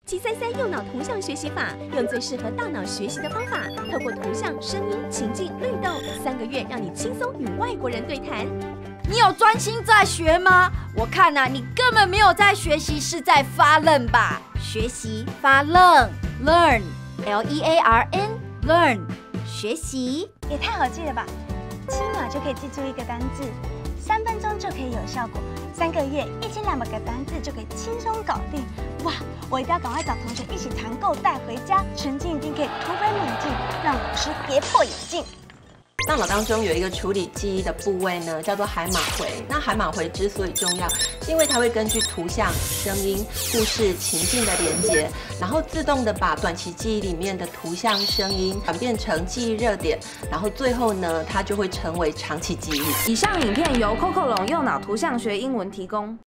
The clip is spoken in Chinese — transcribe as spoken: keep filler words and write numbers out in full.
七三三右脑图像学习法，用最适合大脑学习的方法，透过图像、声音、情境、律动，三个月让你轻松与外国人对谈。 你有专心在学吗？我看啊，你根本没有在学习，是在发愣吧？学习发愣 ，learn L E A R N learn 学习也太好记了吧！七秒就可以记住一个单字，三分钟就可以有效果，三个月一千两百个单字就可以轻松搞定。哇！我一定要赶快找同学一起团购带回家，成绩一定可以突飞猛进，让老师跌破眼镜。 大脑当中有一个处理记忆的部位呢，叫做海马回。那海马回之所以重要，是因为它会根据图像、声音、故事、情境的连接，然后自动的把短期记忆里面的图像、声音转变成记忆热点，然后最后呢，它就会成为长期记忆。 以上影片由 Coco 龙右脑图像学英文提供。